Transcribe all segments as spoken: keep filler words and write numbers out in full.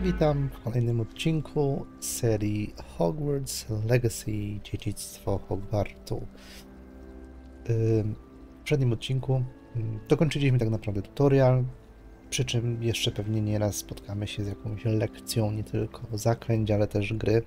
Witam w kolejnym odcinku serii Hogwarts Legacy Dziedzictwo Hogwartu. W poprzednim odcinku dokończyliśmy tak naprawdę tutorial, przy czym jeszcze pewnie nieraz spotkamy się z jakąś lekcją nie tylko zaklęć, ale też gry.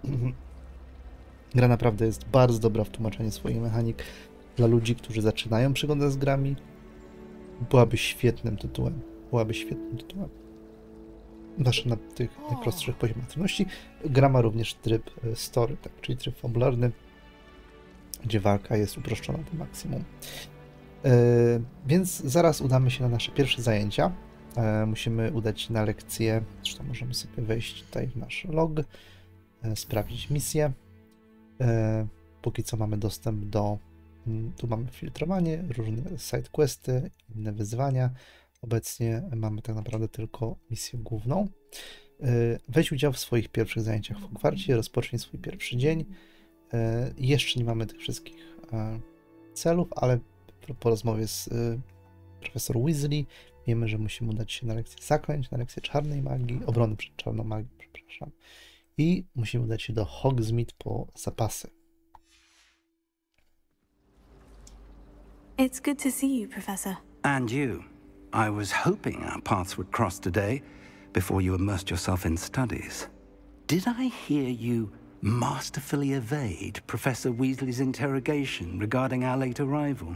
Gra naprawdę jest bardzo dobra w tłumaczeniu swoich mechanik dla ludzi, którzy zaczynają przygodę z grami. Byłaby świetnym tytułem. Byłaby świetnym tytułem. Zwłaszcza na tych najprostszych poziomach trudności. Gra ma również tryb story, tak, czyli tryb fabularny, gdzie walka jest uproszczona do maksimum. Yy, więc zaraz udamy się na nasze pierwsze zajęcia. Yy, musimy udać się na lekcję, zresztą możemy sobie wejść tutaj w nasz log, yy, sprawdzić misję. Yy, póki co mamy dostęp do, yy, tu mamy filtrowanie, różne side questy, inne wyzwania. Obecnie mamy tak naprawdę tylko misję główną. Weź udział w swoich pierwszych zajęciach w Hogwarcie, rozpocznij swój pierwszy dzień. Jeszcze nie mamy tych wszystkich celów, ale po rozmowie z profesor Weasley wiemy, że musimy udać się na lekcję zaklęć, na lekcję czarnej magii, obrony przed czarną magią, przepraszam. I musimy udać się do Hogsmeade po zapasy. It's good to see you, Professor. And you. I was hoping our paths would cross today, before you immersed yourself in studies. Did I hear you masterfully evade Professor Weasley's interrogation regarding our late arrival?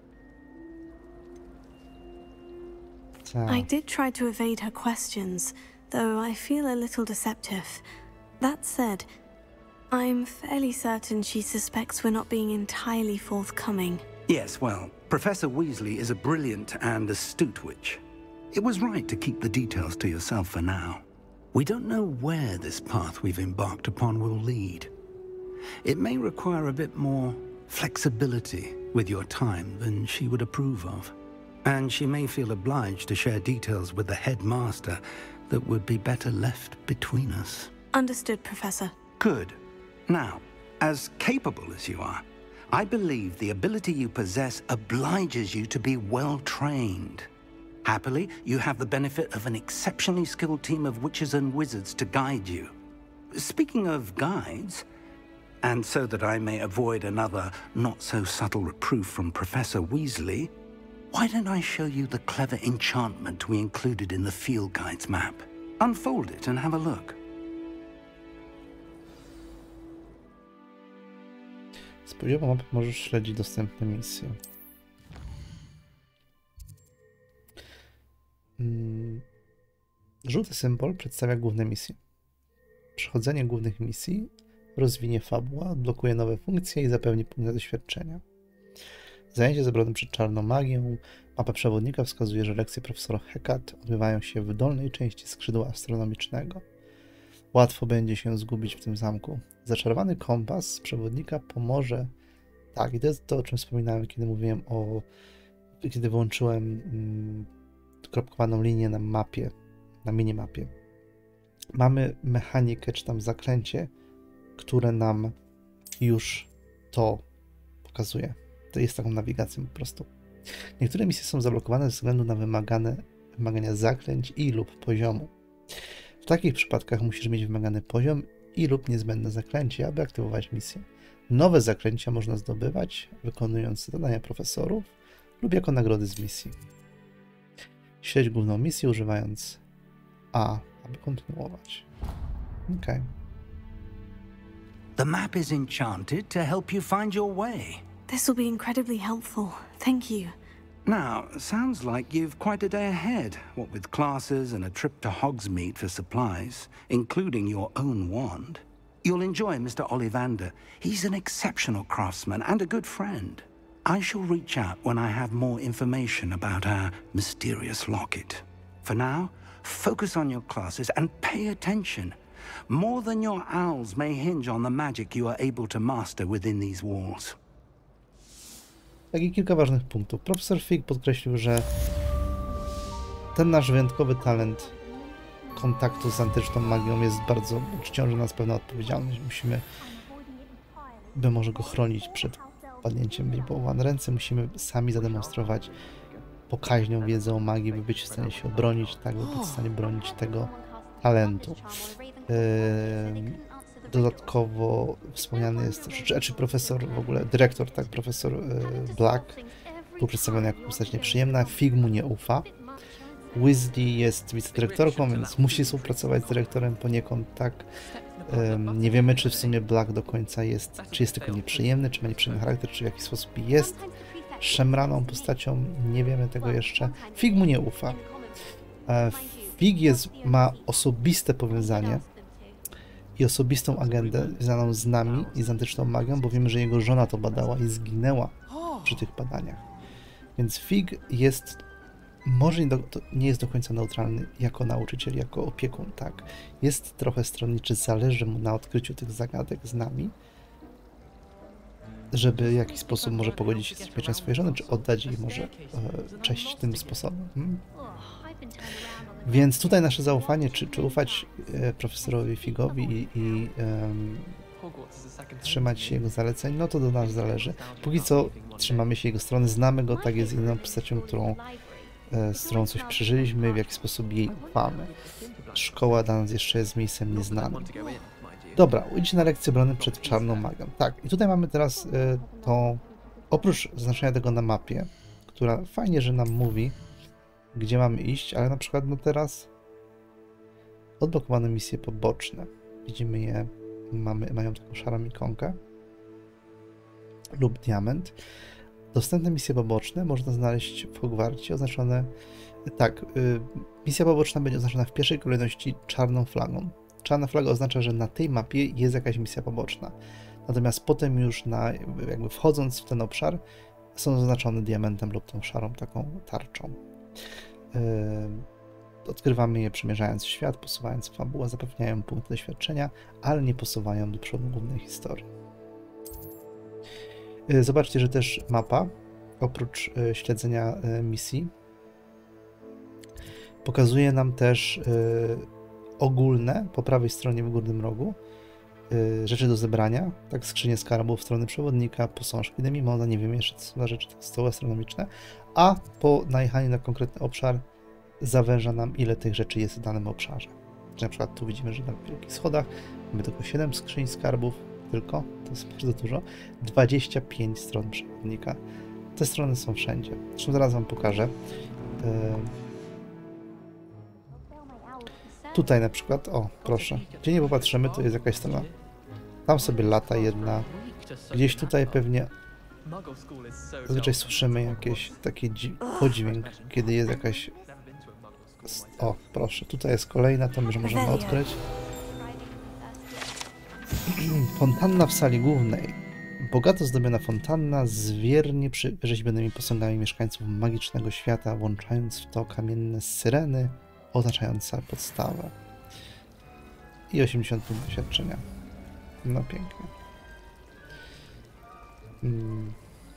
So. I did try to evade her questions, though I feel a little deceptive. That said, I'm fairly certain she suspects we're not being entirely forthcoming. Yes, well, Professor Weasley is a brilliant and astute witch. It was right to keep the details to yourself for now. We don't know where this path we've embarked upon will lead. It may require a bit more flexibility with your time than she would approve of. And she may feel obliged to share details with the headmaster that would be better left between us. Understood, Professor. Good. Now, as capable as you are, I believe the ability you possess obliges you to be well trained. Happily, you have the benefit of an exceptionally skilled team of witches and wizards to guide you. Speaking of guides, and so that I may avoid another not-so-subtle reproof from Professor Weasley, why don't I show you the clever enchantment we included in the field guide's map? Unfold it and have a look. Z poziomu mapy możesz śledzić dostępne misje. Hmm. Żółty symbol przedstawia główne misje. Przechodzenie głównych misji rozwinie fabułę, odblokuje nowe funkcje i zapewni punkty doświadczenia. Zajęcie z obroną przed czarną magią. Mapa przewodnika wskazuje, że lekcje profesora Hecat odbywają się w dolnej części skrzydła astronomicznego. Łatwo będzie się zgubić w tym zamku. Zaczarowany kompas przewodnika pomoże. Tak, i to jest to, o czym wspominałem, kiedy mówiłem o. Kiedy wyłączyłem mm, kropkowaną linię na mapie, na minimapie. Mamy mechanikę, czy tam zaklęcie, które nam już to pokazuje. To jest taką nawigacją po prostu. Niektóre misje są zablokowane ze względu na wymagane, wymagania zaklęć i lub poziomu. W takich przypadkach musisz mieć wymagany poziom i lub niezbędne zaklęcie, aby aktywować misję. Nowe zaklęcia można zdobywać, wykonując zadania profesorów lub jako nagrody z misji. Śledź główną misję, używając A, aby kontynuować. Okay. The map is enchanted to help you find your way. This will be incredibly helpful. Thank you. Now, sounds like you've quite a day ahead, what with classes and a trip to Hogsmeade for supplies, including your own wand. You'll enjoy Mister Ollivander. He's an exceptional craftsman and a good friend. I shall reach out when I have more information about our mysterious locket. For now, focus on your classes and pay attention. More than your owls may hinge on the magic you are able to master within these walls. Tak i kilka ważnych punktów. Profesor Fig podkreślił, że ten nasz wyjątkowy talent kontaktu z antyczną magią jest bardzo, ciąży nas pewna odpowiedzialność. Musimy, by może go chronić przed padnięciem w niepowołane ręce, musimy sami zademonstrować pokaźną wiedzę o magii, by być w stanie się obronić, tak, by być w stanie bronić tego Alentu. Dodatkowo wspomniany jest, czy, czy profesor w ogóle, dyrektor, tak, profesor Black był przedstawiony jako postać nieprzyjemna, Fig mu nie ufa. Weasley jest wicedyrektorką, więc musi współpracować z dyrektorem poniekąd, tak. Um, nie wiemy, czy w sumie Black do końca jest, czy jest tylko nieprzyjemny, czy ma nieprzyjemny charakter, czy w jakiś sposób jest szemraną postacią, nie wiemy tego jeszcze. Fig mu nie ufa. Fig jest, ma osobiste powiązanie i osobistą agendę związaną z nami i z antyczną magią, bo wiemy, że jego żona to badała i zginęła przy tych badaniach. Więc Fig jest, może nie, do, nie jest do końca neutralny jako nauczyciel, jako opiekun, tak. Jest trochę stronniczy, zależy mu na odkryciu tych zagadek z nami, żeby w jakiś sposób może pogodzić się z śmiercią swojej żony, czy oddać jej może e, cześć tym sposobem. Hmm? Więc tutaj nasze zaufanie, czy, czy ufać e, profesorowi Figowi i, i e, trzymać się jego zaleceń, no to do nas zależy. Póki co trzymamy się jego strony, znamy go, tak jest inną postacią, którą, e, z którą coś przeżyliśmy, w jaki sposób jej ufamy. Szkoła dla nas jeszcze jest miejscem nieznanym. Dobra, idź na lekcję obrony przed czarną magią. Tak, i tutaj mamy teraz y, to, oprócz zaznaczenia tego na mapie, która fajnie, że nam mówi, gdzie mamy iść, ale na przykład no teraz odblokowane misje poboczne. Widzimy je, mamy, mają taką szarą ikonkę lub diament. Dostępne misje poboczne można znaleźć w Hogwarcie, oznaczone, tak, y, misja poboczna będzie oznaczona w pierwszej kolejności czarną flagą. Czarna flaga oznacza, że na tej mapie jest jakaś misja poboczna. Natomiast potem już na, jakby wchodząc w ten obszar, są zaznaczone diamentem lub tą szarą taką tarczą. Yy, odkrywamy je przemierzając świat, posuwając fabułę, zapewniają punkty doświadczenia, ale nie posuwają do przodu głównej historii. Yy, zobaczcie, że też mapa, oprócz yy, śledzenia yy, misji, pokazuje nam też yy, ogólne, po prawej stronie w górnym rogu, yy, rzeczy do zebrania, tak, skrzynie skarbów, strony przewodnika, posążki Demimona, nie wiem jeszcze co za rzeczy, stoły astronomiczne, a po najechaniu na konkretny obszar zawęża nam, ile tych rzeczy jest w danym obszarze. Czyli na przykład tu widzimy, że na wielkich schodach mamy tylko siedem skrzyń skarbów, tylko, to jest bardzo dużo, dwadzieścia pięć stron przewodnika. Te strony są wszędzie. Zresztą zaraz wam pokażę. Yy, Tutaj na przykład, o proszę, gdzie nie popatrzymy, to jest jakaś strona. Tam sobie lata jedna. Gdzieś tutaj pewnie zazwyczaj słyszymy jakiś taki podźwięk, kiedy jest jakaś... O, proszę, tutaj jest kolejna, to już możemy odkryć. Fontanna w sali głównej. Bogato zdobiona fontanna z wiernie wyrzeźbionymi posągami mieszkańców magicznego świata, włączając w to kamienne syreny, oznaczająca podstawę. I osiemdziesiąt punktów doświadczenia. No pięknie. Hmm.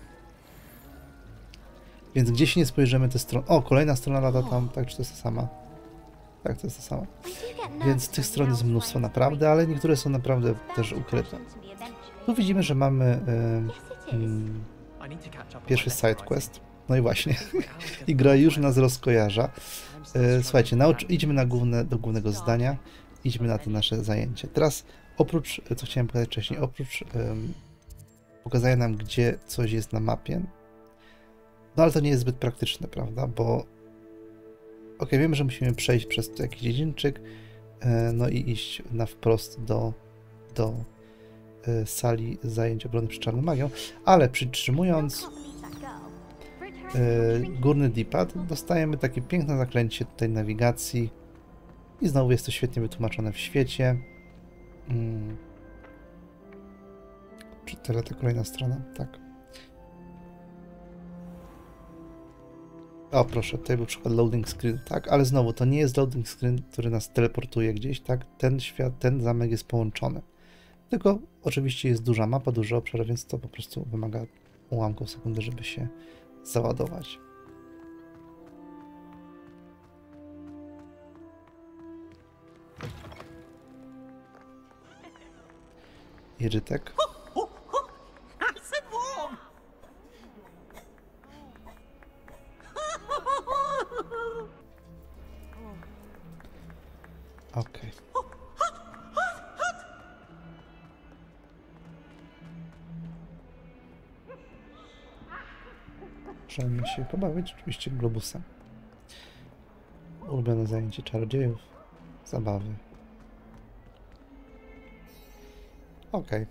Więc gdzieś nie spojrzymy te strony. O, kolejna strona lata tam, tak, czy to jest ta sama? Tak, to jest ta sama. Więc tych stron jest mnóstwo naprawdę, ale niektóre są naprawdę też ukryte. Tu widzimy, że mamy y, y, pierwszy side quest. No i właśnie. I gra już nas rozkojarza. Y, słuchajcie, naucz, idźmy na główne, do głównego zdania. Idźmy na to nasze zajęcie. Teraz oprócz, co chciałem pokazać wcześniej, oprócz y, pokazania nam, gdzie coś jest na mapie, no ale to nie jest zbyt praktyczne, prawda, bo ok, wiemy, że musimy przejść przez jakiś dziedzińczyk, no i iść na wprost do, do sali zajęć obrony przed czarną magią, ale przytrzymując górny D-pad dostajemy takie piękne zaklęcie tutaj nawigacji i znowu jest to świetnie wytłumaczone w świecie. Hmm. Czy tyle ta kolejna strona? Tak. O, proszę, tutaj był przykład loading screen, tak, ale znowu, to nie jest loading screen, który nas teleportuje gdzieś, tak, ten świat, ten zamek jest połączony. Tylko oczywiście jest duża mapa, duży obszar, więc to po prostu wymaga ułamków sekundy, żeby się załadować. Jeżytek. Okej. Możemy się pobawić oczywiście globusem. Ulubione zajęcie czarodziejów. Zabawy. Okej. Okay.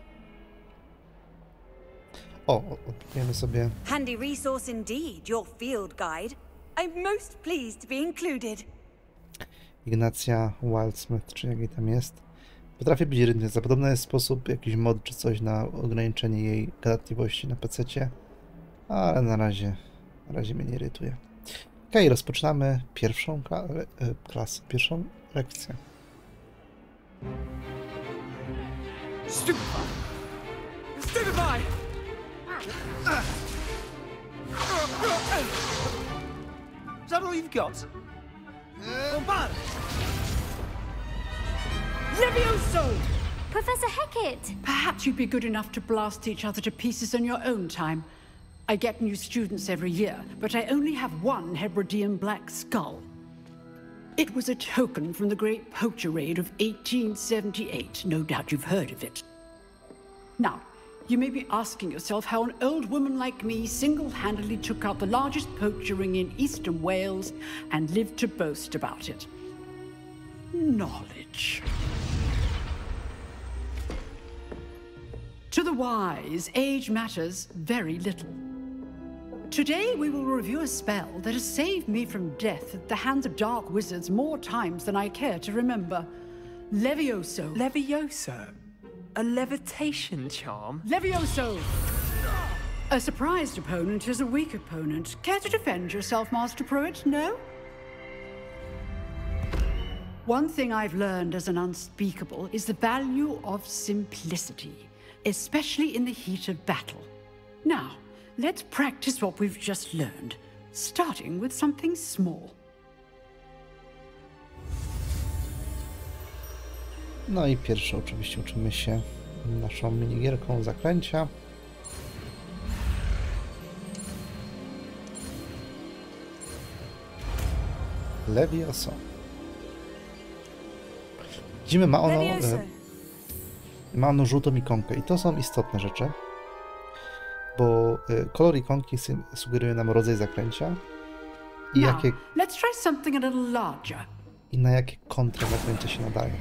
O, odkryjemy sobie... Handy resource indeed, your field guide. I'm most pleased to be included. Ignacja Wildsmith, czy jak jej tam jest. Potrafi być rytmie. Zapodobno jest sposób, jakiś mod czy coś na ograniczenie jej gadatliwości na pececie. Ale na razie, na razie mnie nie irytuje. Okej, okay, rozpoczynamy pierwszą kla klasę, pierwszą lekcję. Stupefy! Stupefy! Is that all you've got? Bombard! Levioso! Professor Hecat! Perhaps you'd be good enough to blast each other to pieces in your own time. I get new students every year, but I only have one Hebridean black skull. It was a token from the Great Poacher Raid of eighteen seventy-eight. No doubt you've heard of it. Now, you may be asking yourself how an old woman like me single-handedly took out the largest poacher ring in eastern Wales and lived to boast about it. Knowledge. To the wise, age matters very little. Today we will review a spell that has saved me from death at the hands of dark wizards more times than I care to remember. Levioso. Levioso? A levitation charm? Levioso! A surprised opponent is a weak opponent. Care to defend yourself, Master Pruitt? No? One thing I've learned as an unspeakable is the value of simplicity, especially in the heat of battle. Now, let's practice what we've just learned, starting with something small. No i pierwsze oczywiście uczymy się naszą minigierką zaklęcia. Levioso. Widzimy, ma ono, e, ma ono żółtą ikonkę i to są istotne rzeczy, bo e, kolor ikonki sugeruje nam rodzaj zaklęcia i, Now, jakie, let's try something a little larger. i na jakie kontra zaklęcia się nadają.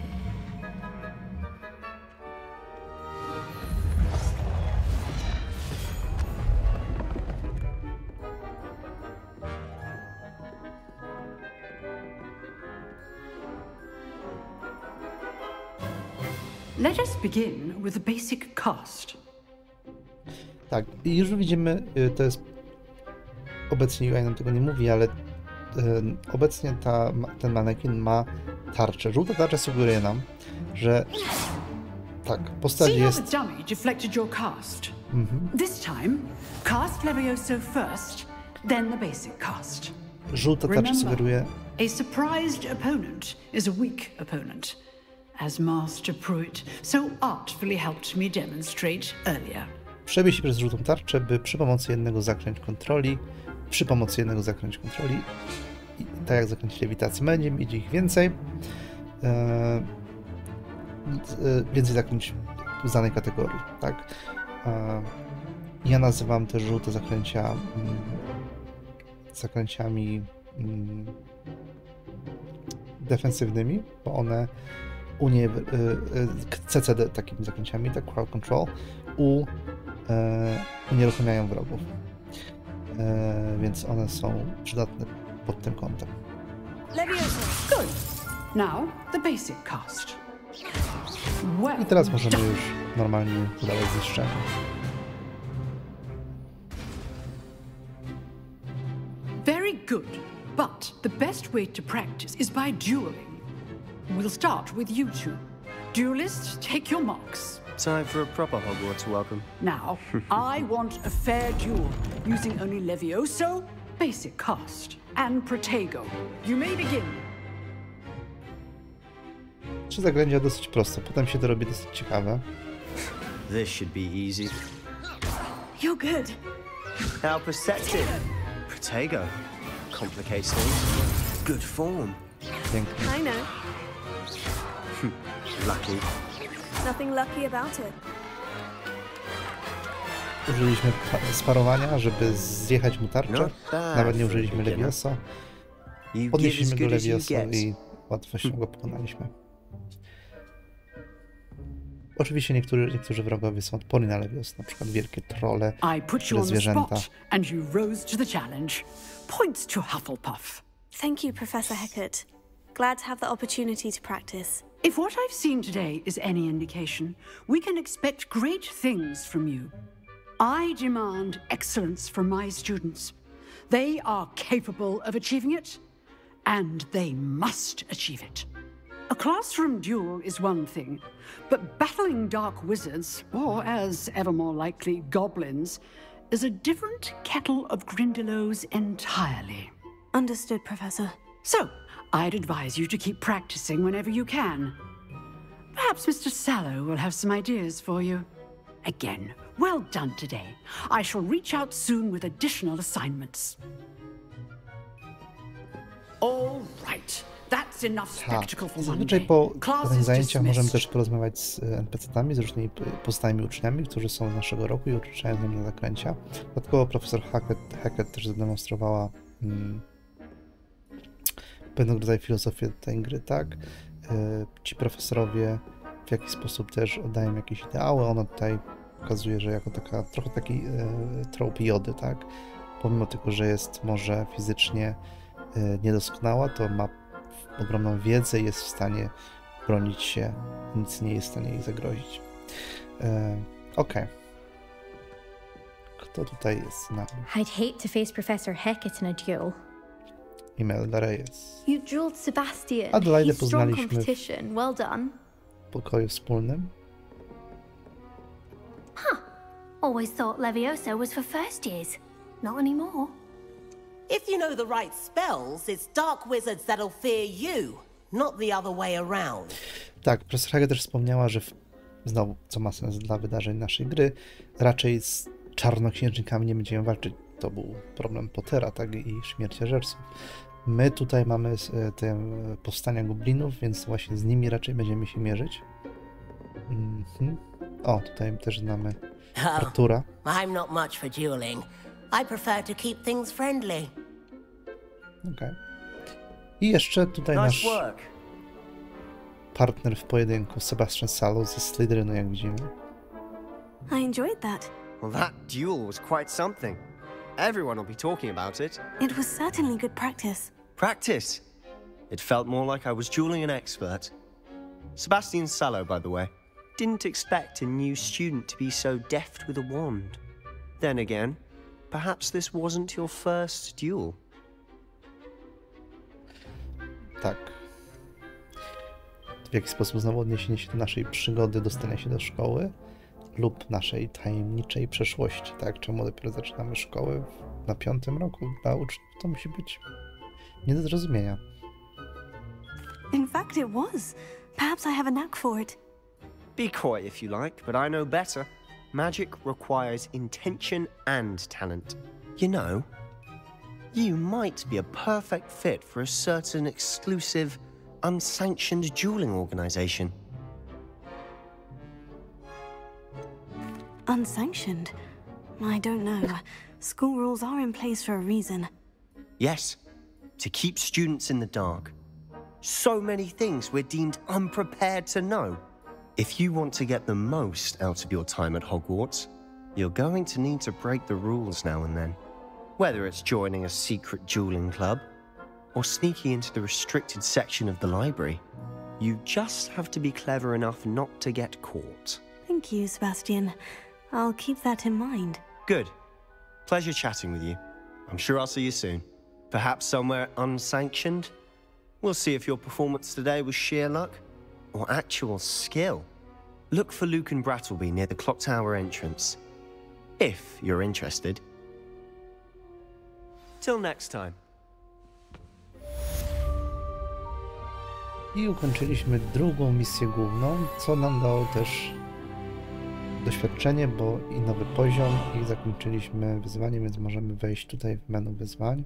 Let us begin with the basic cast. Tak, i już widzimy, to jest obecnie U I nam tego nie mówi, ale y, obecnie ta, ten manekin ma tarczę. Żółta tarcza sugeruje nam, że tak, postać See how jest... the dummy deflected your cast? Mhm. This time, cast Levioso first, then the basic cast. Żółta tarcza Remember, sugeruje... a surprised opponent is a weak opponent, as Master Pruitt so artfully helped me demonstrate earlier. Przebij się przez żółtą tarczę, by przy pomocy jednego zaklęć kontroli, przy pomocy jednego zaklęć kontroli, i, tak jak zaklęć lewitacji, będzie mieć ich więcej, e, e, więcej zaklęć z danej kategorii, tak? E, ja nazywam te żółte zaklęcia mm, zaklęciami mm, defensywnymi, bo one unie, y, y, C C D takimi zaklęciami, tak, crowd control, u, y, unieruchamiają wrogów, y, więc one są przydatne pod tym kątem. Levioso! Good. Now, the basic cast. Well I teraz możemy już normalnie udawać zniszczenie. Very good, but the best way to practice is by dueling. We'll start with you two. Duelists, take your marks. Time for a proper Hogwarts welcome. Now, I want a fair duel, using only Levioso, basic cast, and Protego. You may begin. Trzy zaklęcia dosyć proste, potem się to robi dosyć ciekawe. This should be easy. You're good. How perceptive. Protego. Complicates things. Good form. Pięknie. I know. Lucky. Nothing lucky about it. użyliśmy sparowania, żeby zjechać mu tarczę. Nawet nie użyliśmy Leviosa. Podnieśliśmy go Leviosa i łatwością go pokonaliśmy. Oczywiście niektórzy, niektórzy wrogowie są odporni na Levios, na przykład wielkie trolle, czy zwierzęta. And you rose to the challenge. Points to Hufflepuff. Thank you, Professor Hecat. Glad to have the opportunity to practice. If what I've seen today is any indication, we can expect great things from you. I demand excellence from my students. They are capable of achieving it, and they must achieve it. A classroom duel is one thing, but battling dark wizards, or as ever more likely, goblins, is a different kettle of Grindylows entirely. Understood, Professor. So, I'd advise you to keep practicing whenever you can. Perhaps Mister Sallow will have some ideas for you. Again, well done today. I shall reach out soon with additional assignments. All right. That's enough spectacle for one Zazwyczaj day. po Class tych is zajęciach możemy dismissed. też porozmawiać z en pe ce tami, z różnymi pozostałymi uczniami, którzy są z naszego roku i uczają z nami na zaklęcia. Dodatkowo profesor Hackett, Hackett też zademonstrowała mm, pewnego rodzaju filozofię tej gry, tak? Yy, ci profesorowie w jakiś sposób też oddają jakieś ideały, ona tutaj pokazuje, że jako taka, trochę taki yy, trope Jody, tak? Pomimo tego, że jest może fizycznie yy, niedoskonała, to ma ogromną wiedzę i jest w stanie bronić się, nic nie jest w stanie jej zagrozić. E, Okej. Okay. Kto tutaj jest z nami? I'd hate to face Professor Hecat in a duel. Imelda Reyes. You dueled Sebastian. Adelaide He's strong poznaliśmy competition. Well done. w pokoju wspólnym. Huh. Always thought Leviosa was for first years. Not anymore. If you know the right spells, it's dark wizards that'll fear you, not the other way around. Tak, profesor Haggett też wspomniała, że w, znowu, co ma sens dla wydarzeń naszej gry, raczej z czarnoksiężnikami nie będziemy walczyć. To był problem Pottera, tak, i śmierciożerców. My tutaj mamy te powstania goblinów, więc właśnie z nimi raczej będziemy się mierzyć. Mm-hmm. O, tutaj też znamy Artura. Oh, I'm not much for dueling. I prefer to keep things friendly. Okej. Okay. I jeszcze tutaj nice nasz work. partner w pojedynku, Sebastian Sallow ze Slytherynu, jak widzimy. I enjoyed that. Well, that duel was quite something. Everyone will be talking about it. It was certainly good practice. Practice? It felt more like I was dueling an expert. Sebastian Sallow, by the way, didn't expect a new student to be so deft with a wand. Then again, perhaps this wasn't your first duel. Tak. W jaki sposób znowu odniesienie się do naszej przygody, dostania się do szkoły lub naszej tajemniczej przeszłości, tak? Czemu dopiero zaczynamy szkołę na piątym roku? Dla uczniów to musi być nie do zrozumienia. In fact, it was. Perhaps I have a knack for it. Be coy if you like, but I know better. Magic requires intention and talent. You know, you might be a perfect fit for a certain exclusive, unsanctioned dueling organization. Unsanctioned? I don't know. School rules are in place for a reason. Yes, to keep students in the dark. So many things we're deemed unprepared to know. If you want to get the most out of your time at Hogwarts, you're going to need to break the rules now and then. Whether it's joining a secret dueling club, or sneaking into the restricted section of the library, you just have to be clever enough not to get caught. Thank you, Sebastian. I'll keep that in mind. Good. Pleasure chatting with you. I'm sure I'll see you soon. Perhaps somewhere unsanctioned? We'll see if your performance today was sheer luck or actual skill. Look for Luke and Brattleby near the clock tower entrance, if you're interested. Till next time. I ukończyliśmy drugą misję główną, co nam dało też doświadczenie, bo i nowy poziom, i zakończyliśmy wyzwanie, więc możemy wejść tutaj w menu wyzwań.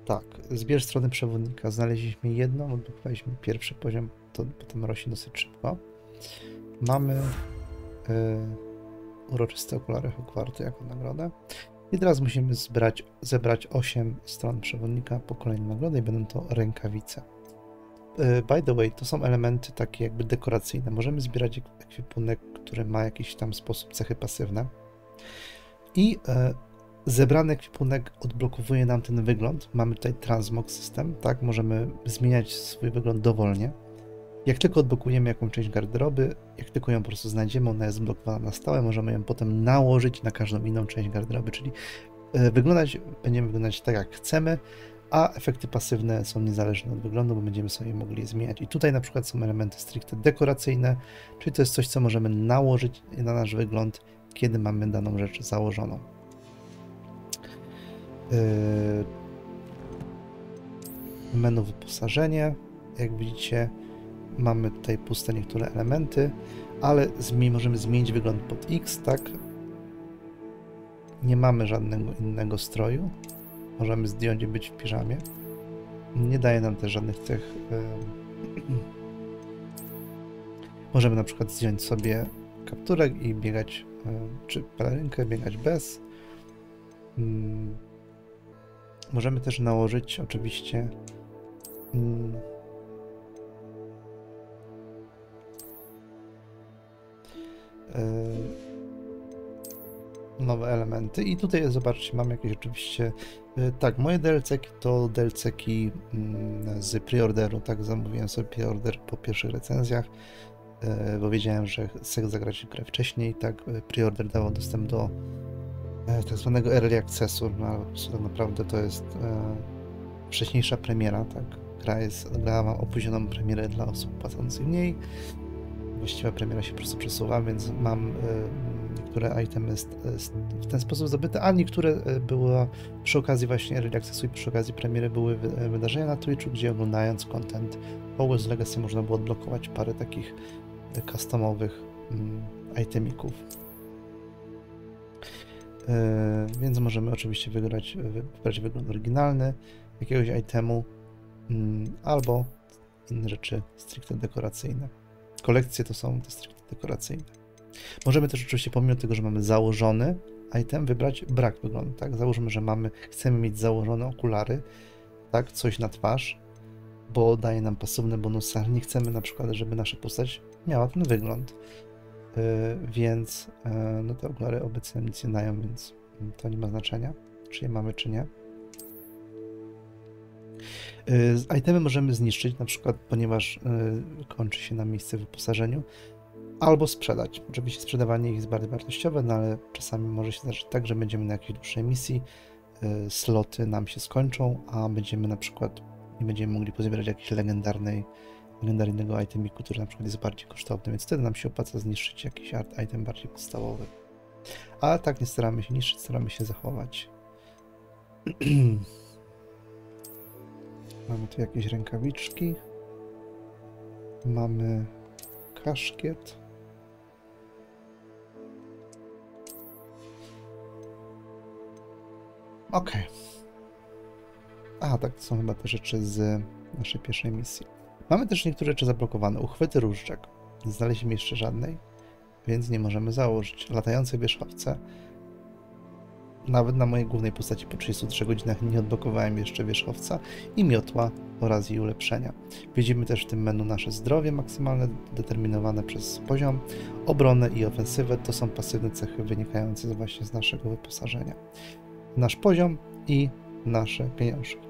tak, zbierz strony przewodnika. Znaleźliśmy jedną, odblokowaliśmy pierwszy poziom, to potem rośnie dosyć szybko. Mamy y, uroczyste okulary Hogwartu jako nagrodę. I teraz musimy zbrać, zebrać osiem stron przewodnika po kolejną nagrodę i będą to rękawice. Y, by the way, to są elementy takie jakby dekoracyjne. Możemy zbierać ekwipunek, który ma jakiś tam sposób cechy pasywne. I y, zebrany ekwipunek odblokowuje nam ten wygląd. Mamy tutaj transmog system, tak? Możemy zmieniać swój wygląd dowolnie. Jak tylko odblokujemy jakąś część garderoby, jak tylko ją po prostu znajdziemy, ona jest zblokowana na stałe, możemy ją potem nałożyć na każdą inną część garderoby, czyli wyglądać, będziemy wyglądać tak jak chcemy, a efekty pasywne są niezależne od wyglądu, bo będziemy sobie mogli je zmieniać. I tutaj na przykład są elementy stricte dekoracyjne, czyli to jest coś, co możemy nałożyć na nasz wygląd, kiedy mamy daną rzecz założoną. Menu wyposażenie, jak widzicie, mamy tutaj puste niektóre elementy, ale zmi możemy zmienić wygląd pod X, tak? Nie mamy żadnego innego stroju. Możemy zdjąć i być w piżamie. Nie daje nam też żadnych tych... Yy... Możemy na przykład zdjąć sobie kapturek i biegać, yy, czy pelerynkę, biegać bez. Yy... Możemy też nałożyć oczywiście yy... nowe elementy i tutaj zobaczcie, mam jakieś oczywiście tak, moje D L C-ki to D L C-ki z preorderu, tak, zamówiłem sobie preorder po pierwszych recenzjach, bo wiedziałem, że chcę zagrać grę wcześniej, tak, preorder dawał dostęp do tak zwanego early accessu, no ale tak naprawdę to jest wcześniejsza premiera, tak, gra jest, gra ma opóźnioną premierę dla osób płacących mniej. Właściwa premiera się po prostu przesuwa, więc mam y, niektóre itemy z, z, w ten sposób zdobyte, a niektóre y, były przy okazji właśnie Early Accessu i przy okazji premiery były wy, wydarzenia na Twitchu, gdzie oglądając content Hogwarts Legacy można było odblokować parę takich y, customowych y, itemików. Y, więc możemy oczywiście wygrać, wybrać wygląd oryginalny jakiegoś itemu y, albo inne rzeczy stricte dekoracyjne. Kolekcje to są te stricte dekoracyjne. Możemy też oczywiście, pomimo tego, że mamy założony item, wybrać brak wyglądu, tak? Załóżmy, że mamy, chcemy mieć założone okulary, tak? Coś na twarz, bo daje nam pasywne bonusy, ale nie chcemy na przykład, żeby nasza postać miała ten wygląd. Yy, więc yy, no te okulary obecnie nic nie dają, więc to nie ma znaczenia, czy je mamy, czy nie. Itemy możemy zniszczyć, na przykład ponieważ y, kończy się nam miejsce w wyposażeniu, albo sprzedać. Oczywiście sprzedawanie ich jest bardzo wartościowe, no ale czasami może się zdarzyć tak, że będziemy na jakiejś dłuższej misji, y, sloty nam się skończą, a będziemy na przykład nie będziemy mogli pozbierać jakiegoś legendarnej, legendarnego itemiku, który na przykład jest bardziej kosztowny, więc wtedy nam się opłaca zniszczyć jakiś item bardziej podstawowy. A tak nie staramy się niszczyć, staramy się zachować. Mamy tu jakieś rękawiczki. Mamy kaszkiet. Ok. A, tak, to są chyba te rzeczy z naszej pierwszej misji. Mamy też niektóre rzeczy zablokowane. Uchwyty różdżek. Nie znaleźliśmy jeszcze żadnej, więc nie możemy założyć. Latające wierzchowce. Nawet na mojej głównej postaci po trzydziestu trzech godzinach nie odblokowałem jeszcze wierzchowca i miotła oraz jej ulepszenia. Widzimy też w tym menu nasze zdrowie maksymalne determinowane przez poziom, obronę i ofensywę. To są pasywne cechy wynikające właśnie z naszego wyposażenia. Nasz poziom i nasze pieniążki.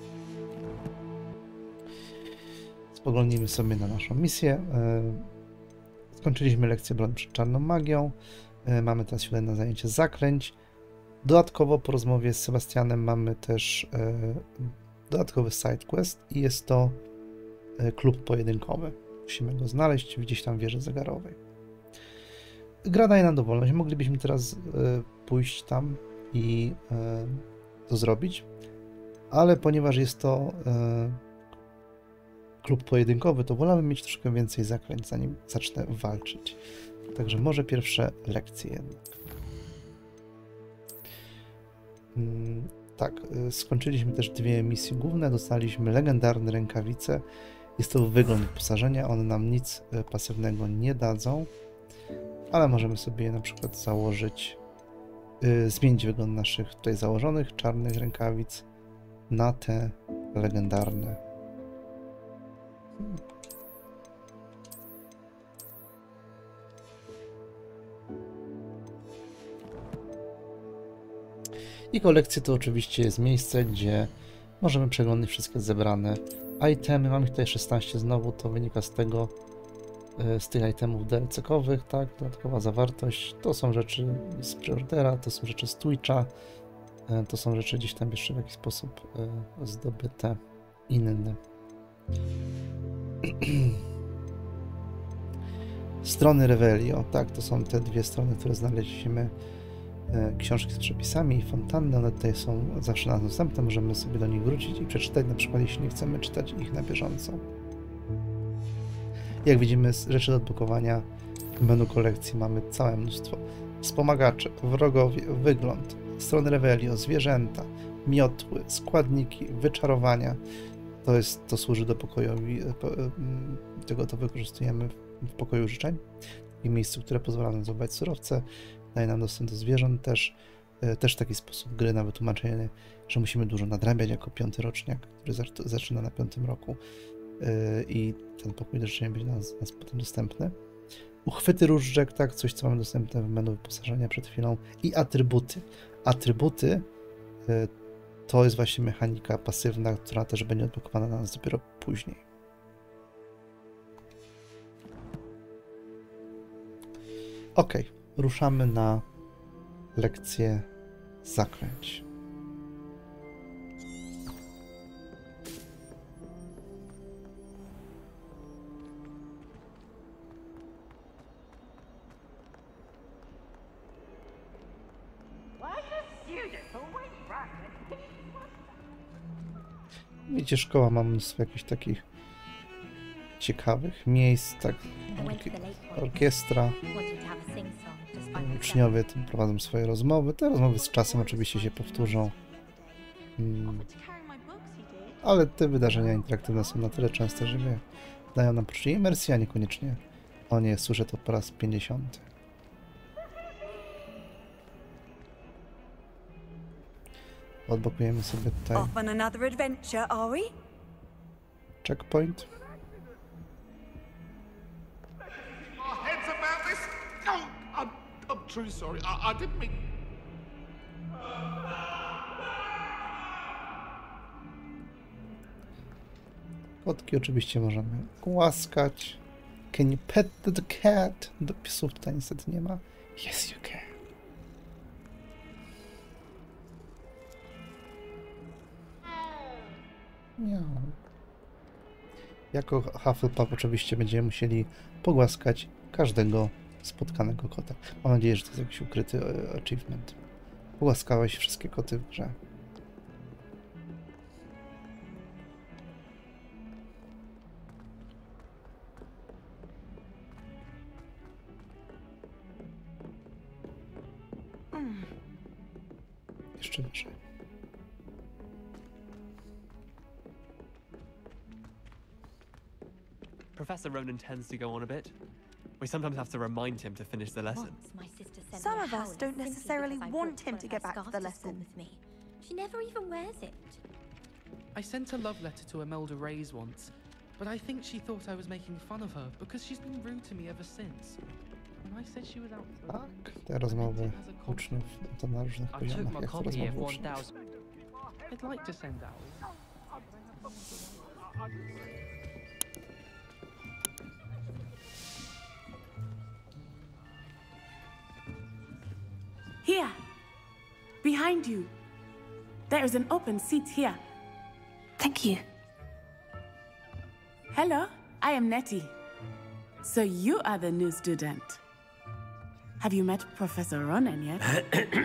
Spoglądnijmy sobie na naszą misję. Skończyliśmy lekcję broni przed czarną magią. Mamy teraz chwilę na zajęcie zaklęć. Dodatkowo po rozmowie z Sebastianem mamy też e, dodatkowy sidequest i jest to e, klub pojedynkowy. Musimy go znaleźć gdzieś tam w wieży zegarowej. Gra daje nam dowolność. Moglibyśmy teraz e, pójść tam i e, to zrobić, ale ponieważ jest to e, klub pojedynkowy, to wolałbym mieć troszkę więcej zaklęć, zanim zacznę walczyć. Także może pierwsze lekcje jednak. tak, skończyliśmy też dwie misje główne, dostaliśmy legendarne rękawice. Jest to wygląd wyposażenia, one nam nic pasywnego nie dadzą, ale możemy sobie na przykład założyć, yy, zmienić wygląd naszych tutaj założonych czarnych rękawic na te legendarne. Hmm. I kolekcja to oczywiście jest miejsce, gdzie możemy przeglądać wszystkie zebrane itemy. Mamy tutaj szesnaście znowu, to wynika z tego, z tych itemów D L C-kowych, tak, dodatkowa zawartość. To są rzeczy z preordera, to są rzeczy z Twitcha, to są rzeczy gdzieś tam jeszcze w jakiś sposób zdobyte inne. Strony Revelio, tak, to są te dwie strony, które znaleźliśmy. Książki z przepisami i fontanny, one tutaj są zawsze nas dostępne, możemy sobie do nich wrócić i przeczytać, na przykład jeśli nie chcemy czytać ich na bieżąco. Jak widzimy, rzeczy do odblokowania w menu kolekcji mamy całe mnóstwo. Wspomagacze, wrogowie, wygląd, strony Revelio, zwierzęta, miotły, składniki, wyczarowania. To jest, to służy do pokojowi, tego to wykorzystujemy w pokoju życzeń i miejscu, które pozwala nam zdobywać surowce. Daje nam dostęp do zwierząt też, też taki sposób gry na wytłumaczenie, że musimy dużo nadrabiać jako piąty roczniak, który zaczyna na piątym roku i ten pokój do życzenia będzie nas, nas potem dostępny. Uchwyty różdżek, tak, coś co mamy dostępne w menu wyposażenia przed chwilą i atrybuty. Atrybuty to jest właśnie mechanika pasywna, która też będzie odblokowana na nas dopiero później. Ok. Ruszamy na lekcję zaklęć. Widzicie, szkoła ma mnóstwo jakichś takich ciekawych miejsc, tak, orkiestra. Uczniowie tam prowadzą swoje rozmowy. Te rozmowy z czasem oczywiście się powtórzą. Hmm. Ale te wydarzenia interaktywne są na tyle częste, że dają nam poczucie imersji, a niekoniecznie o nie słyszę to po raz pięćdziesiąty. Odblokujemy sobie tutaj checkpoint. I'm truly sorry. I, I didn't mean... Kotki oczywiście możemy głaskać. Can you pet the cat? Dopisów tutaj niestety nie ma. Yes, you can. Miau. Jako Hufflepuff oczywiście będziemy musieli pogłaskać każdego spotkanego kota. Mam nadzieję, że to jest jakiś ukryty achievement. Pogłaskałeś wszystkie koty w grze. Jeszcze wyżej. Professor Ronan tends to go on a bit. We sometimes have to remind him to finish the lesson. Some of us don't necessarily want him to get back to the lesson. She never even wears it. I sent a love letter to Imelda Reyes once, but I think she thought I was making fun of her because she's been rude to me ever since. When I said she was out for Tak, te rozmowy uczniów to na różnych poziomach, jak to rozmowy uczniów. I'd like to send out. Here, behind you. There is an open seat here. Thank you. Hello, I am Nettie. So you are the new student. Have you met Professor Ronan yet?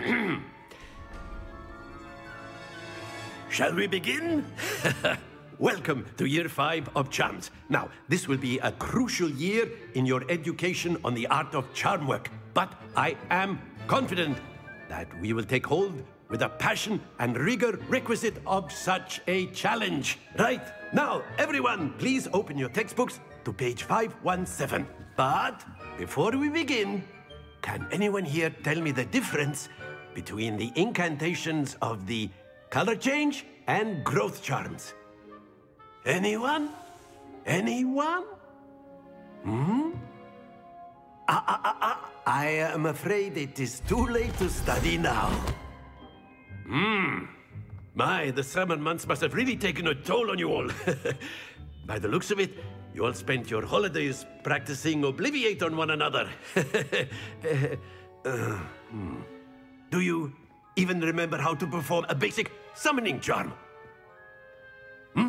Shall we begin? Welcome to year five of charms. Now, this will be a crucial year in your education on the art of charm work, but I am confident that we will take hold with a passion and rigor requisite of such a challenge. Right, now, everyone, please open your textbooks to page five one seven. But before we begin, can anyone here tell me the difference between the incantations of the color change and growth charms? Anyone? Anyone? Hmm? Ah, ah, ah, ah. I am afraid it is too late to study now. Hmm. My, the summer months must have really taken a toll on you all. By the looks of it, you all spent your holidays practicing Obliviate on one another. uh, hmm. Do you even remember how to perform a basic summoning charm? Hmm?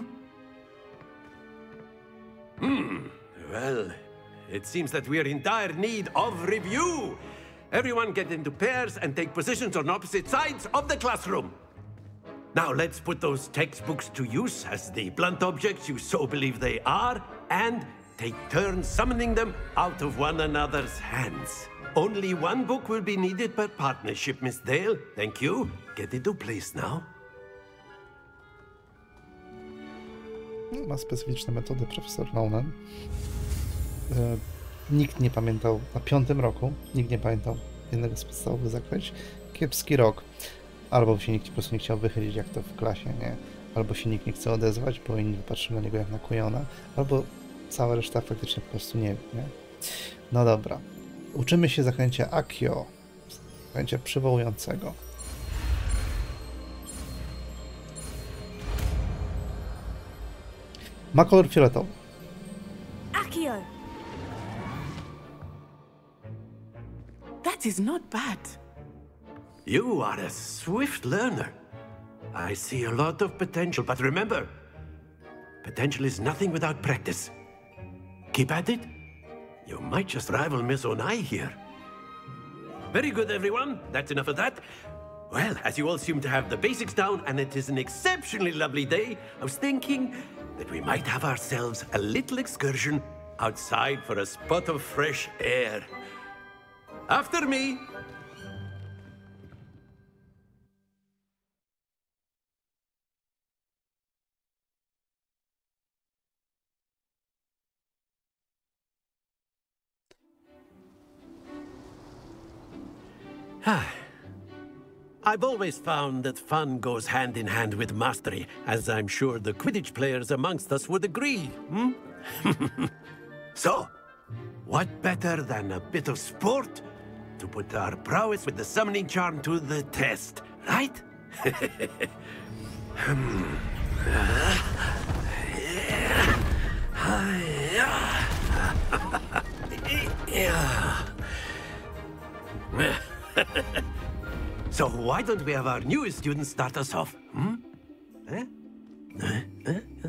Hmm. Well, it seems that we are in dire need of review. Everyone get into pairs and take positions on opposite sides of the classroom. Now let's put those textbooks to use as the blunt objects you so believe they are, and take turns summoning them out of one another's hands. Only one book will be needed per partnership, Miss Dale. Thank you. Get into place now. Ma specyficzne metody profesor Nolan. E, nikt nie pamiętał, na piątym roku, nikt nie pamiętał jednego z podstawowych zaklęć. Kiepski rok. Albo się nikt po prostu nie chciał wychylić, jak to w klasie, nie? Albo się nikt nie chce odezwać, bo inni patrzą na niego jak na kujona. Albo cała reszta faktycznie po prostu nie wie, nie? No dobra. Uczymy się zaklęcia Accio. Zaklęcia przywołującego. Ma kolor fioletowy. Accio! That is not bad. You are a swift learner. I see a lot of potential, but remember, potential is nothing without practice. Keep at it. You might just rival Miss Onai here. Very good, everyone. That's enough of that. Well, as you all seem to have the basics down, and it is an exceptionally lovely day, I was thinking that we might have ourselves a little excursion outside for a spot of fresh air. After me. I've always found that fun goes hand in hand with mastery, as I'm sure the Quidditch players amongst us would agree, hmm? So, what better than a bit of sport to put our prowess with the summoning charm to the test, right? So why don't we have our newest student start us off? Hmm? Eh? Eh? Eh? Eh?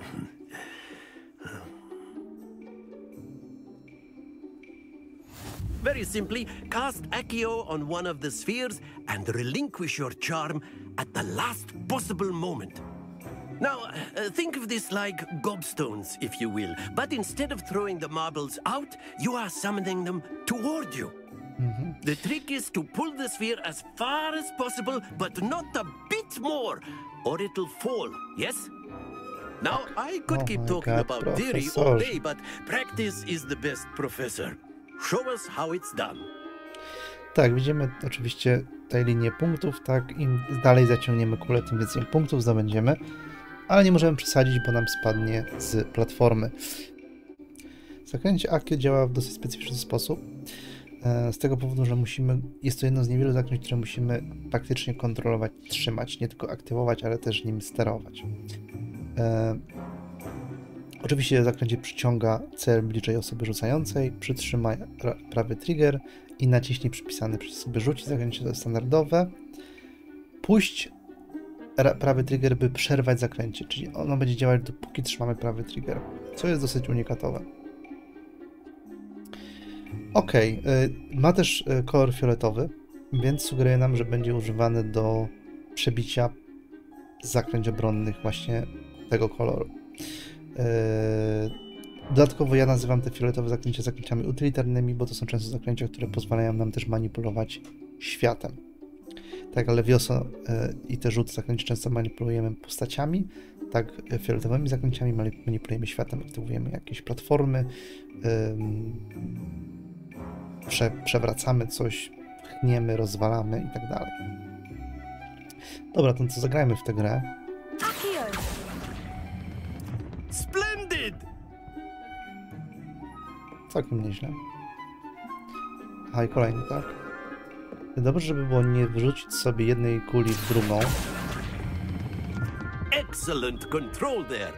Very simply, cast Accio on one of the spheres and relinquish your charm at the last possible moment. Now, uh, think of this like gobstones, if you will, but instead of throwing the marbles out, you are summoning them toward you. Mm-hmm. The trick is to pull the sphere as far as possible, but not a bit more, or it'll fall, yes? Now, I could oh keep talking God, about professor. theory all day, but practice is the best professor. Show us how it's done. Tak, widzimy oczywiście tutaj linię punktów, tak, im dalej zaciągniemy kulę, tym więcej punktów zdobędziemy, ale nie możemy przesadzić, bo nam spadnie z platformy. Zaklęcie Accio działa w dosyć specyficzny sposób. Z tego powodu, że musimy, jest to jedno z niewielu zaklęć, które musimy praktycznie kontrolować, trzymać, nie tylko aktywować, ale też nim sterować. E, oczywiście zaklęcie przyciąga cel bliżej osoby rzucającej, przytrzymaj prawy trigger i naciśnij przypisany przycisk, by rzucić. Zaklęcie to jest standardowe. Puść prawy trigger, by przerwać zaklęcie, czyli ono będzie działać dopóki trzymamy prawy trigger, co jest dosyć unikatowe. Ok, ma też kolor fioletowy, więc sugeruje nam, że będzie używany do przebicia zaklęć obronnych właśnie tego koloru. Dodatkowo ja nazywam te fioletowe zaklęcia zaklęciami utylitarnymi, bo to są często zaklęcia, które pozwalają nam też manipulować światem. Tak, ale Levioso i te rzuty zaklęć często manipulujemy postaciami, tak fioletowymi zaklęciami manipulujemy światem, aktywujemy jakieś platformy, prze, przewracamy coś, pchniemy, rozwalamy i tak dalej. Dobra, to co, zagrajmy w tę grę. Splendid! Całkiem nieźle. Aha, i kolejny, tak? Dobrze, żeby było nie wrzucić sobie jednej kuli w drugą. Excellent control there.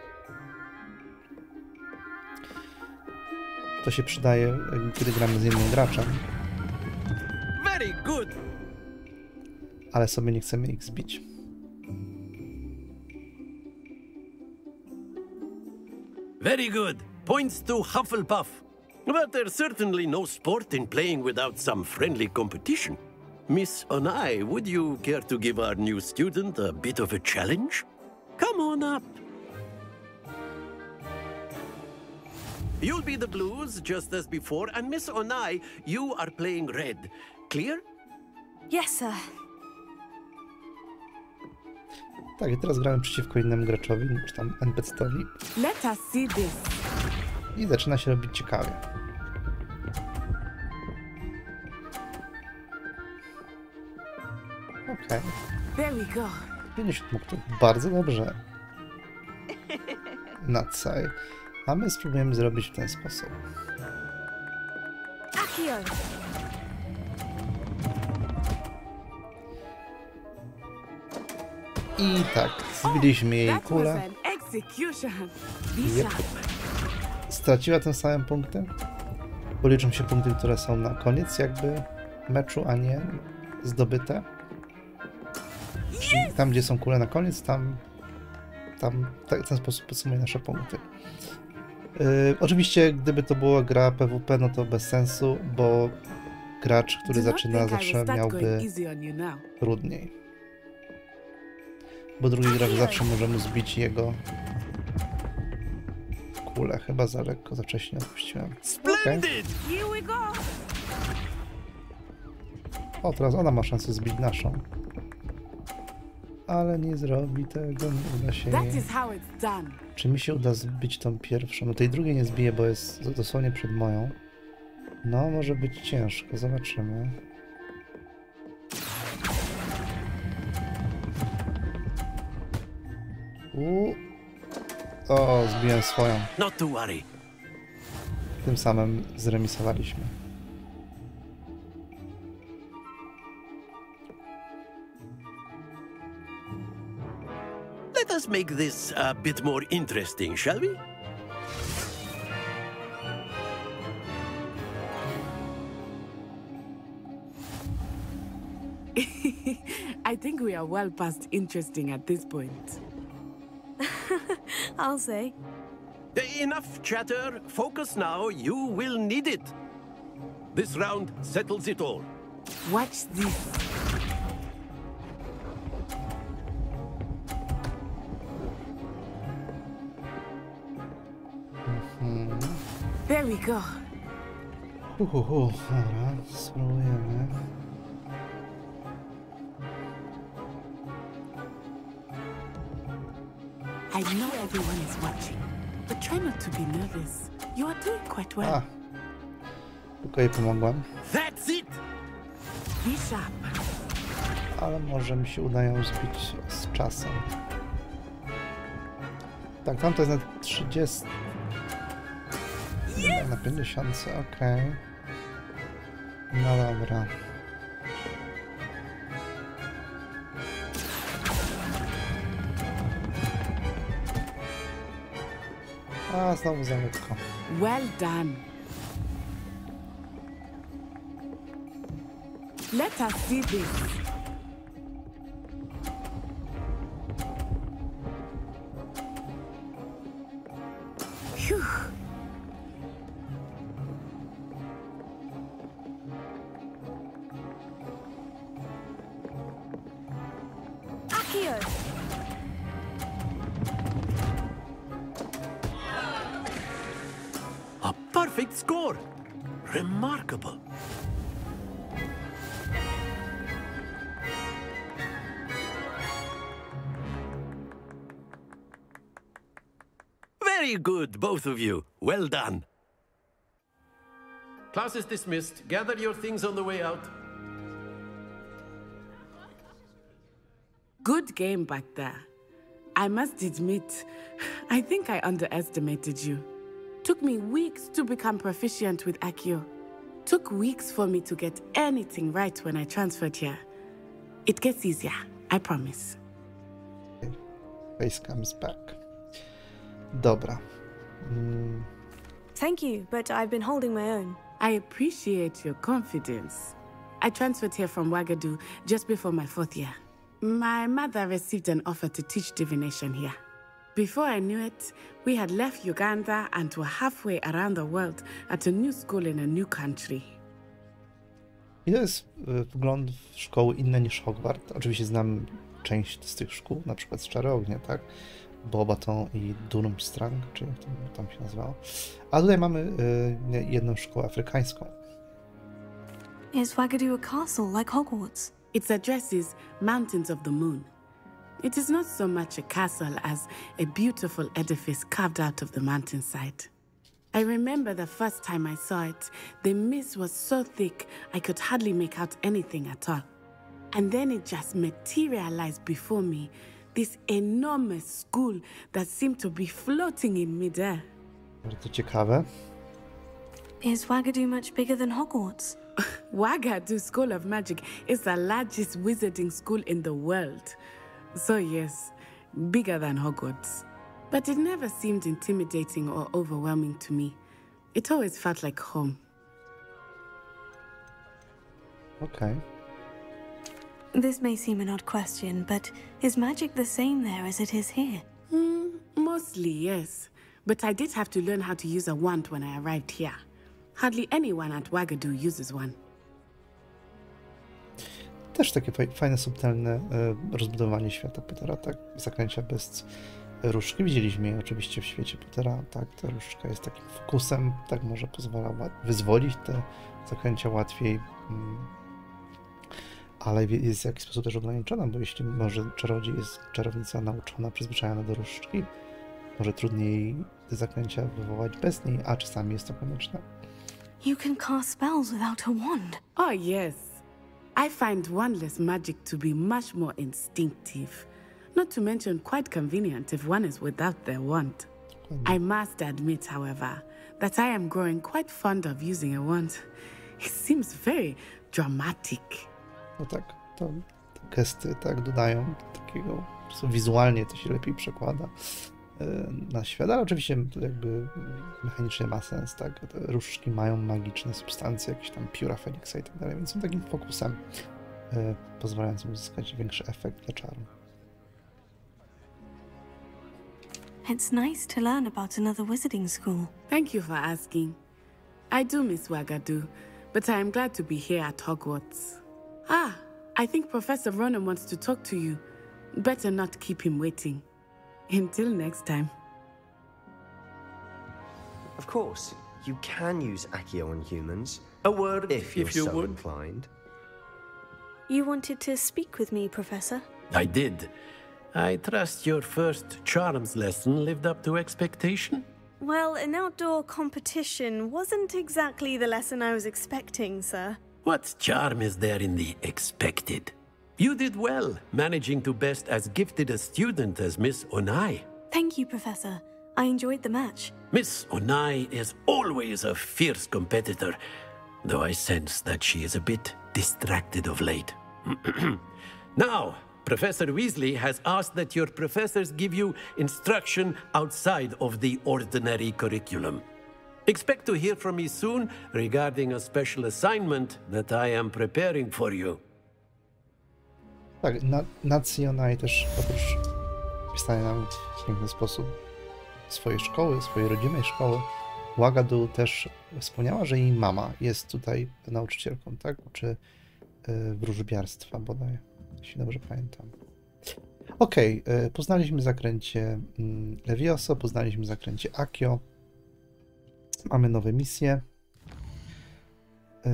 To się przydaje, kiedy gramy z innym graczem. Very good. Ale sobie nie chcemy ich zbić. Very good. Points to Hufflepuff. But there's certainly no sport in playing without some friendly competition. Miss Onai, would you care to give our new student a bit of a challenge? Come on up. You'll be the blues, just as before, and Miss Onai, you are playing red. Clear? Yes, sir. Tak, i teraz gramy przeciwko innemu graczowi, czy tam N P C-owi. Let us see this. I zaczyna się robić ciekawie. Okej. Okay. There we go. pięćdziesiąt punktów. Bardzo dobrze. Nadsaj. A my spróbujemy zrobić w ten sposób. I tak, zbiliśmy jej kulę. Yep. Straciła tym samym punktem. Policzą się punkty, które są na koniec jakby meczu, a nie zdobyte. Czyli tam, gdzie są kule na koniec, tam, tam w ten sposób podsumuję nasze punkty. Yy, oczywiście, gdyby to była gra P W P, no to bez sensu, bo gracz, który zaczyna, zawsze miałby trudniej. Bo drugi gracz zawsze może mu zbić jego kulę. Chyba za lekko, za wcześnie odpuściłem. Okay. O, teraz ona ma szansę zbić naszą. Ale nie zrobi tego, nie uda się jej. Czy mi się uda zbić tą pierwszą? No tej drugiej nie zbiję, bo jest dosłownie przed moją. No, może być ciężko, zobaczymy. U. O, zbiłem swoją. Not to worry. Tym samym zremisowaliśmy. Let us make this a bit more interesting, shall we? I think we are well past interesting at this point. I'll say. Enough chatter. Focus now. You will need it. This round settles it all. Watch this. Mm-hmm. There we go. Uhuhu, dobra, spróbujemy. I know everyone is watching, but try not to be nervous. You are doing quite well. A, tylko jej pomogłem. That's it. Be sharp. Ale może mi się uda ją zbić z czasem. Tak, tam to jest na trzydzieści. Yes! Na pięćdziesiąt, okej. Okay. No dobra. A, znowu za lekko. Well done. Let us see this. Phew. Accio. A perfect score. Remarkable. Very good, both of you. Well done. Class is dismissed. Gather your things on the way out. Good game back there. I must admit, I think I underestimated you. Took me weeks to become proficient with Accio. Took weeks for me to get anything right when I transferred here. It gets easier, I promise. Face comes back. Dobra. Mm. Thank you, but I've been holding my own. I appreciate your confidence. I transferred here from Wagadu just before my fourth year. My mother received an offer to teach divination here. Before I knew it, we had left Uganda and were halfway around the world at a new school in a new country. I to jest wygląd szkoły inne niż Hogwart. Oczywiście znam część z tych szkół, na przykład z Czary Ognia, tak? Beauxbaton i Durmstrang, czy jak to tam się nazywało. A tutaj mamy y, jedną szkołę afrykańską. Is Wagadu a castle like Hogwarts? Its address is Mountains of the Moon. It is not so much a castle as a beautiful edifice carved out of the mountainside. I remember the first time I saw it, the mist was so thick I could hardly make out anything at all. And then it just materialized before me, this enormous school that seemed to be floating in midair. Bardzo ciekawe. Is Wagadu much bigger than Hogwarts? Wagadu School of Magic is the largest wizarding school in the world. So yes, bigger than Hogwarts. But it never seemed intimidating or overwhelming to me. It always felt like home. Okay. This may seem an odd question, but is magic the same there as it is here? Mm, mostly, yes. But I did have to learn how to use a wand when I arrived here. Hardly anyone at Wagadu uses one. Też takie fajne, subtelne e, rozbudowanie świata Pottera, tak? Zaklęcia bez różdżki. Widzieliśmy je oczywiście w świecie Pottera, tak? Ta różdżka jest takim fokusem, tak może pozwala wyzwolić te zaklęcia łatwiej, mm, ale jest w jakiś sposób też ograniczona, bo jeśli może czarodziej jest czarownica nauczona, przyzwyczajona do różdżki, może trudniej te zaklęcia wywołać bez niej, a czasami jest to konieczne. You can cast spells without a wand. Oh yes. I find wandless magic to be much more instinctive. Not to mention quite convenient if one is without their wand. I must admit, however, that I am growing quite fond of using a wand. It seems very dramatic. No tak, to te gesty tak dodają takiego, po prostu wizualnie to się lepiej przekłada na świat, ale oczywiście to jakby mechanicznie ma sens, tak? Te różdżki mają magiczne substancje, jakieś tam pióra Feliksa i tak dalej, więc są takim fokusem e, pozwalającym uzyskać większy efekt dla czaru. It's nice to learn about another wizarding school. Thank you for asking. I do miss Wagadu, but I am glad to be here at Hogwarts. Ah, I think Professor Ronen wants to talk to you. Better not keep him waiting. Until next time. Of course, you can use Accio on humans. A word, if, you're if you so would. inclined. You wanted to speak with me, Professor? I did. I trust your first charms lesson lived up to expectation? Well, an outdoor competition wasn't exactly the lesson I was expecting, sir. What charm is there in the expected? You did well, managing to best as gifted a student as Miss Onai. Thank you, Professor. I enjoyed the match. Miss Onai is always a fierce competitor, though I sense that she is a bit distracted of late. Now, Professor Weasley has asked that your professors give you instruction outside of the ordinary curriculum. Expect to hear from me soon regarding a special assignment that I am preparing for you. Tak, Nacjonaj też oprócz pisania nam w piękny sposób swojej szkoły, swojej rodzimej szkoły, Wagadu też wspomniała, że jej mama jest tutaj nauczycielką, tak? Czy yy, wróżbiarstwa bodaj, jeśli dobrze pamiętam. Okej, okay, yy, poznaliśmy zakręcie yy, Levioso, poznaliśmy zakręcie Accio. Mamy nowe misje. Yy,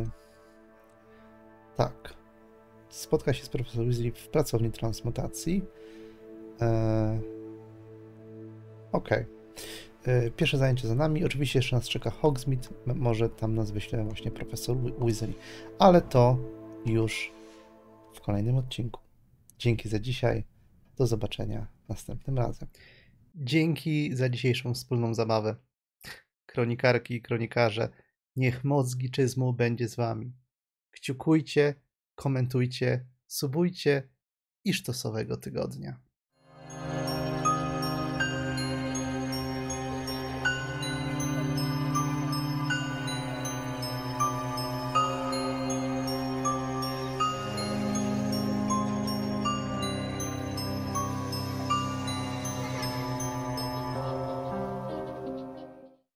tak. Spotka się z profesorem Weasley w pracowni transmutacji. Eee, Okej. Okay. Pierwsze zajęcie za nami. Oczywiście jeszcze nas czeka Hogsmeade. Może tam nas wyśle właśnie profesor Weasley. Ale to już w kolejnym odcinku. Dzięki za dzisiaj. Do zobaczenia następnym razem. Dzięki za dzisiejszą wspólną zabawę. Kronikarki i kronikarze, niech moc giczyzmu będzie z wami. Kciukujcie, komentujcie, subujcie i sztosowego tygodnia.